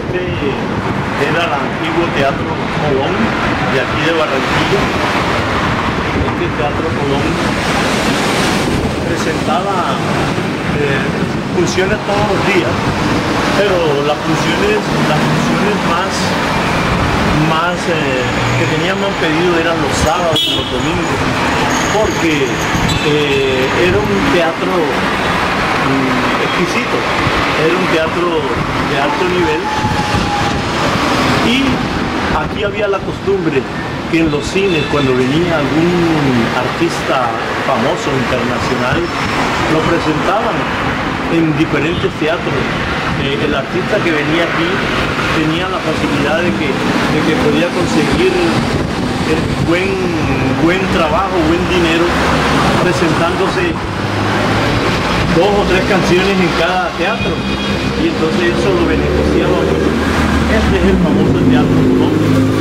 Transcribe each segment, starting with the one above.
Este era el antiguo Teatro Colón de aquí de Barranquilla. Este Teatro Colón presentaba funciones todos los días, pero las funciones más que teníamos pedido eran los sábados y los domingos, porque era un teatro exquisito, era un teatro de alto nivel, y aquí había la costumbre que en los cines, cuando venía algún artista famoso internacional, lo presentaban en diferentes teatros. El artista que venía aquí tenía la facilidad de que podía conseguir buen trabajo, buen dinero, presentándose 2 o 3 canciones en cada teatro, y entonces eso lo beneficiaba mucho. Este es el famoso Teatro Colón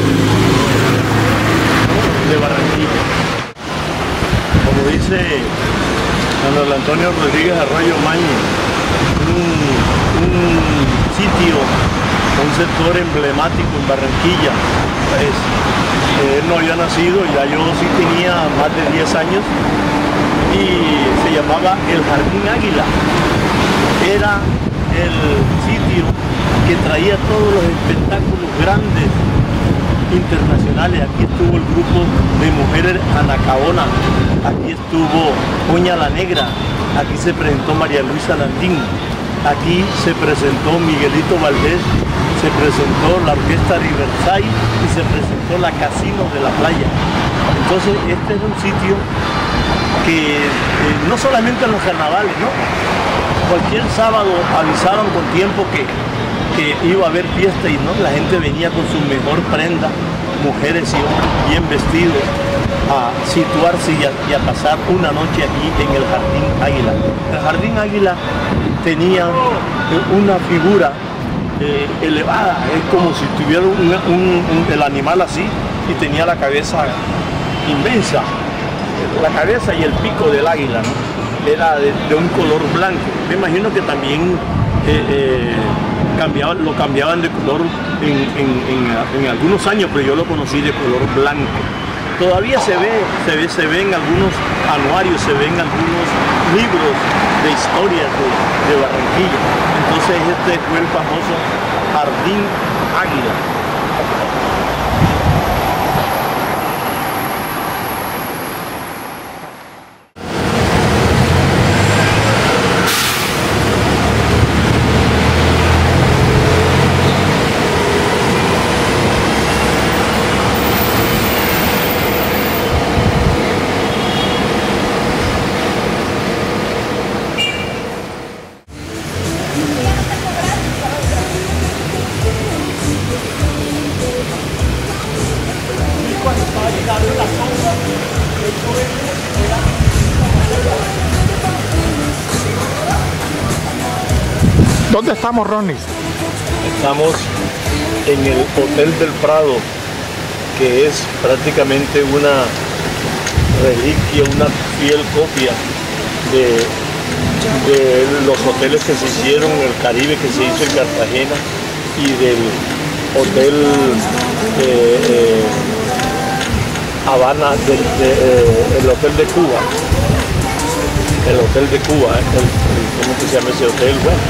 de Barranquilla. Como dice Manuel Antonio Rodríguez Arroyo Mañe, un sitio, un sector emblemático en Barranquilla. Pues, él no había nacido, ya yo sí tenía más de 10 años, y se llamaba el Jardín Águila. Era el sitio que traía todos los espectáculos grandes internacionales. Aquí estuvo el grupo de mujeres Anacaona, aquí estuvo Oña la Negra, aquí se presentó María Luisa Landín, aquí se presentó Miguelito Valdés, se presentó la Orquesta Riverside y se presentó la Casino de la Playa. Entonces este es un sitio que no solamente en los carnavales, ¿no? Cualquier sábado avisaron con tiempo que iba a haber fiesta, y no, la gente venía con su mejor prenda, mujeres y hombres bien vestidos, a situarse y a pasar una noche aquí en el Jardín Águila. El Jardín Águila tenía una figura elevada, es como si tuviera el animal así, y tenía la cabeza inmensa, la cabeza y el pico del águila, ¿no? Era de un color blanco. Me imagino que también lo cambiaban de color en algunos años, pero yo lo conocí de color blanco. Todavía se ve en algunos anuarios, se ven algunos libros de historias de Barranquilla. Entonces este fue el famoso Jardín Águila. ¿Dónde estamos, Ronnie? Estamos en el Hotel del Prado, que es prácticamente una reliquia, una fiel copia de los hoteles que se hicieron en el Caribe, que se hizo en Cartagena, y del Hotel Habana, el Hotel de Cuba. El Hotel de Cuba, ¿cómo que se llama ese hotel? Bueno,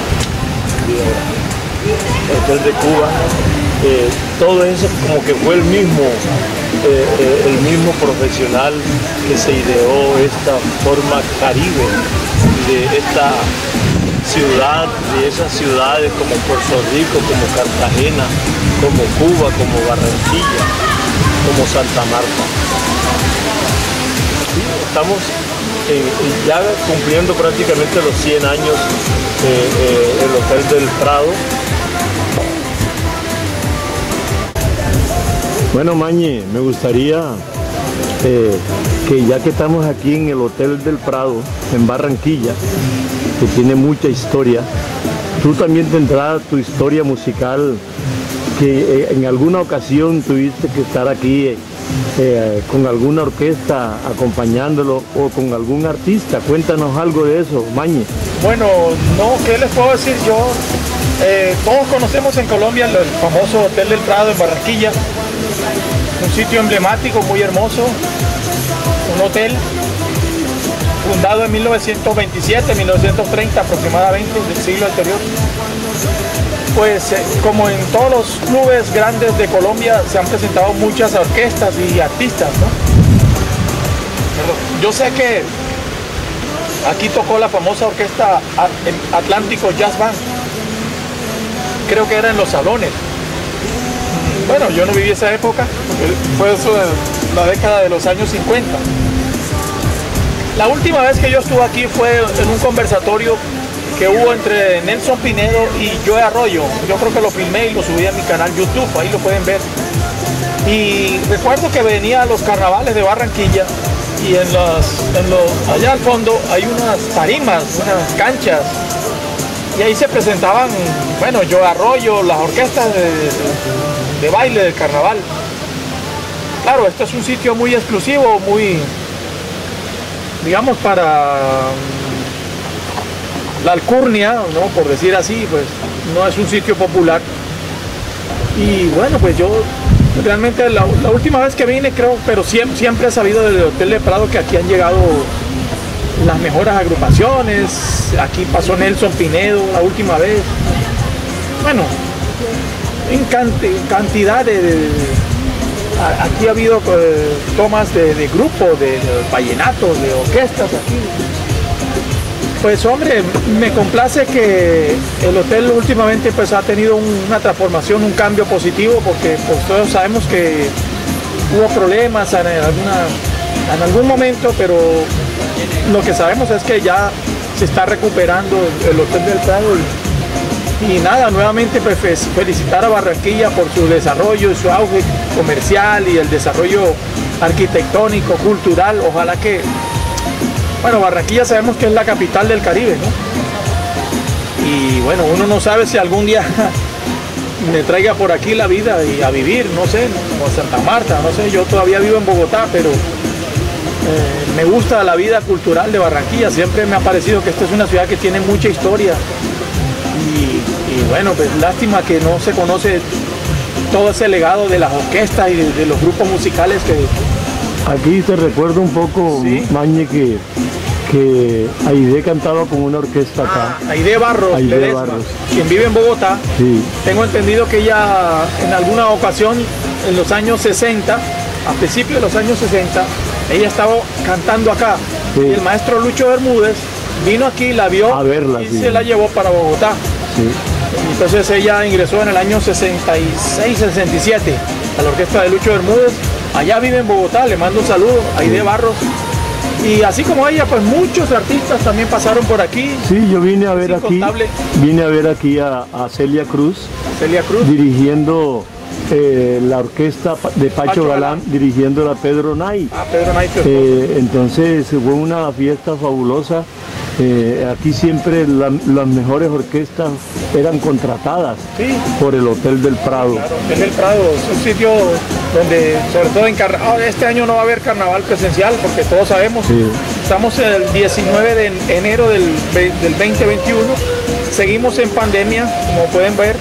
el Hotel de Cuba, todo eso como que fue el mismo profesional que se ideó esta forma caribe de esta ciudad, de esas ciudades como Puerto Rico, como Cartagena, como Cuba, como Barranquilla, como Santa Marta. Estamos ya cumpliendo prácticamente los 100 años el Hotel del Prado. Bueno, Mañe, me gustaría que ya que estamos aquí en el Hotel del Prado, en Barranquilla, que tiene mucha historia, tú también tendrás tu historia musical, que en alguna ocasión tuviste que estar aquí con alguna orquesta acompañándolo o con algún artista. Cuéntanos algo de eso, Mañe. Bueno, no, ¿qué les puedo decir yo? Todos conocemos en Colombia el famoso Hotel del Prado en Barranquilla, un sitio emblemático, muy hermoso, un hotel fundado en 1927, 1930 aproximadamente, del siglo anterior. Pues como en todos los clubes grandes de Colombia se han presentado muchas orquestas y artistas, ¿no? Yo sé que aquí tocó la famosa orquesta Atlántico Jazz Band, creo que era en Los Salones. Bueno, yo no viví esa época, fue eso de la década de los años 50. La última vez que yo estuve aquí fue en un conversatorio que hubo entre Nelson Pinedo y Joe Arroyo. Yo creo que lo filmé y lo subí a mi canal YouTube, ahí lo pueden ver. Y recuerdo que venía a los carnavales de Barranquilla y allá al fondo hay unas tarimas, unas canchas, y ahí se presentaban, bueno, Joe Arroyo, las orquestas de baile del carnaval. Claro, esto es un sitio muy exclusivo, muy, digamos, para la alcurnia, ¿no? Por decir así, pues no es un sitio popular. Y bueno, pues yo realmente la última vez que vine, creo, pero siempre he sabido del Hotel del Prado que aquí han llegado las mejores agrupaciones. Aquí pasó Nelson Pinedo la última vez. Bueno, en cantidad aquí ha habido tomas de grupos, de vallenatos, de orquestas aquí. Pues hombre, me complace que el hotel últimamente pues ha tenido una transformación, un cambio positivo, porque pues todos sabemos que hubo problemas en algún momento, pero lo que sabemos es que ya se está recuperando el Hotel del Prado. Y nada, nuevamente pues felicitar a Barranquilla por su desarrollo y su auge comercial y el desarrollo arquitectónico, cultural. Ojalá que, bueno, Barranquilla sabemos que es la capital del Caribe, ¿no? Y bueno, uno no sabe si algún día me traiga por aquí la vida y a vivir, no sé, o a Santa Marta, no sé, yo todavía vivo en Bogotá, pero me gusta la vida cultural de Barranquilla. Siempre me ha parecido que esta es una ciudad que tiene mucha historia. Y bueno, pues lástima que no se conoce todo ese legado de las orquestas y de los grupos musicales que... Aquí te recuerdo un poco, ¿sí? Mañe, que Aide cantaba con una orquesta acá. Aide Barros, Aide Barros, quien vive en Bogotá. Sí. Tengo entendido que ella en alguna ocasión, en los años 60, a principios de los años 60, ella estaba cantando acá. Sí. Y el maestro Lucho Bermúdez vino aquí, la vio a verla, y sí, se la llevó para Bogotá. Sí. Entonces ella ingresó en el año 66-67 a la orquesta de Lucho Bermúdez. Allá vive en Bogotá, le mando un saludo a Aide Barros. Y así como ella, pues muchos artistas también pasaron por aquí. Sí, yo vine a ver aquí a Celia Cruz. Celia Cruz. Dirigiendo la orquesta de Pacho Galán, dirigiéndola a Pedro Nay. Pedro Nay. Entonces fue una fiesta fabulosa. Aquí siempre las mejores orquestas eran contratadas, sí, por el Hotel del Prado. Claro, Hotel del Prado es un sitio donde, sobre todo en este año no va a haber carnaval presencial, porque todos sabemos, sí, estamos en el 19 de enero del 2021, seguimos en pandemia, como pueden ver.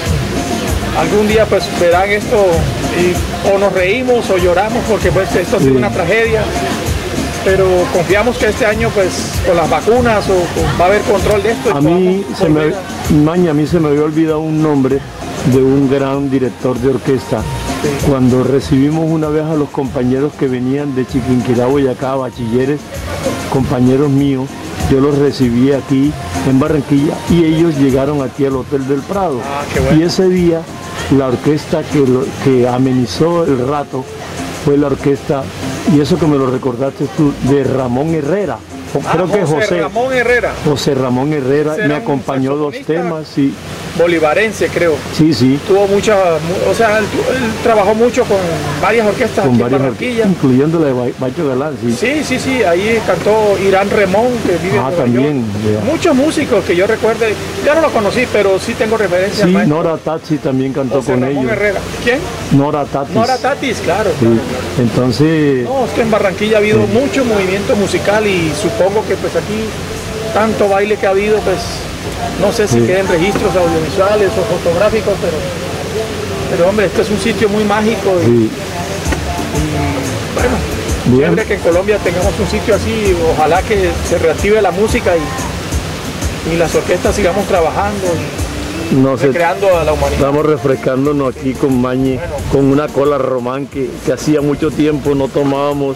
Algún día pues verán esto o nos reímos o lloramos, porque pues esto ha sido una tragedia. Pero confiamos que este año, pues, con las vacunas va a haber control de esto. A mí se me había olvidado un nombre de un gran director de orquesta. Sí. Cuando recibimos una vez a los compañeros que venían de Chiquinquirá, Boyacá, bachilleres, compañeros míos, yo los recibí aquí en Barranquilla y ellos llegaron aquí al Hotel del Prado. Qué bueno. Y ese día la orquesta que amenizó el rato fue la orquesta, y eso que me lo recordaste tú, de Ramón Herrera. Creo que José Ramón Herrera me acompañó 2 temas. Sí. Bolivarense, creo. Sí, sí. Tuvo o sea, él trabajó mucho con varias orquestas aquí en Barranquilla. Incluyendo la de Pacho Galán, sí. Sí, ahí cantó Irán Remón, que vive en Nueva también. York. Muchos músicos que yo recuerde, yo no los conocí, pero sí tengo referencia. Sí, Nora Tatsi también cantó con ellos. Herrera. ¿Quién? Nora Tatis. Nora Tatis, claro. Sí. Claro. Entonces... No, es que en Barranquilla ha habido mucho movimiento musical y supongo que pues aquí tanto baile que ha habido, pues No sé si Sí. queden registros audiovisuales o fotográficos, pero hombre, este es un sitio muy mágico y Sí. bueno, Bien. siempre que en Colombia tengamos un sitio así, ojalá que se reactive la música y las orquestas sigamos trabajando y No sé, recreando a la humanidad. estamos refrescándonos aquí con Mañe, Bueno. con una cola román que hacía mucho tiempo no tomábamos.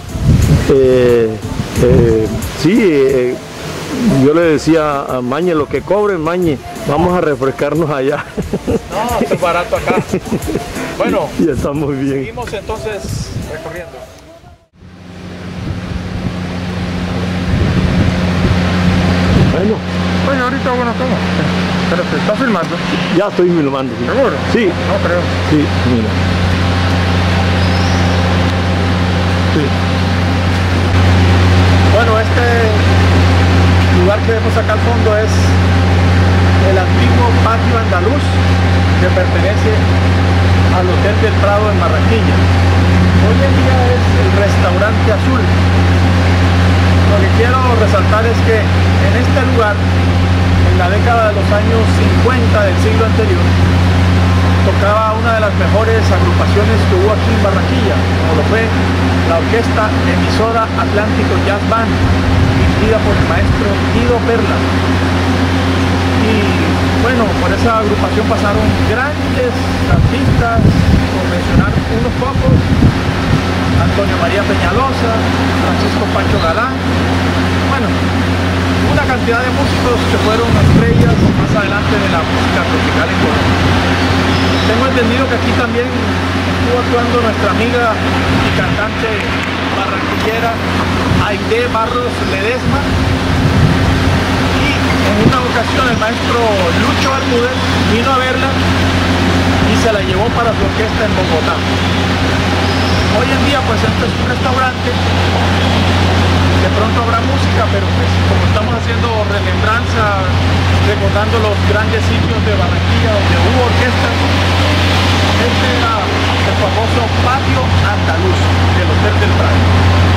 Sí, yo le decía a Mañe, lo que cobre Mañe, vamos a refrescarnos allá. No, esto es barato acá. Bueno, Y estamos bien. seguimos entonces recorriendo. Bueno, Oye, ahorita bueno, ¿cómo? Pero te está filmando. ya estoy filmando. Sí, ¿Seguro? sí, No creo. sí, mira. Sí. Bueno, este lugar que vemos acá al fondo es el antiguo patio andaluz que pertenece al Hotel del Prado en Barranquilla. Hoy en día es el Restaurante Azul. Lo que quiero resaltar es que en este lugar, en la década de los años 50 del siglo anterior, tocaba una de las mejores agrupaciones que hubo aquí en Barranquilla, como lo fue la orquesta emisora Atlántico Jazz Band, dirigida por el maestro Guido Perla. Y bueno, por esa agrupación pasaron grandes artistas, por mencionar unos pocos: Antonio María Peñalosa, Francisco Pancho Galán, bueno, una cantidad de músicos que fueron estrellas más adelante de la música tropical en Colombia. Tengo entendido que aquí también estuvo actuando nuestra amiga y cantante barranquillera Aide Barros Ledesma, y en una ocasión el maestro Lucho Bermúdez vino a verla y se la llevó para su orquesta en Bogotá. Hoy en día pues este es un restaurante, de pronto habrá música, pero pues como estamos haciendo remembranza, recordando los grandes sitios de Barranquilla donde hubo orquestas, este era el famoso patio andaluz del Hotel del Prado.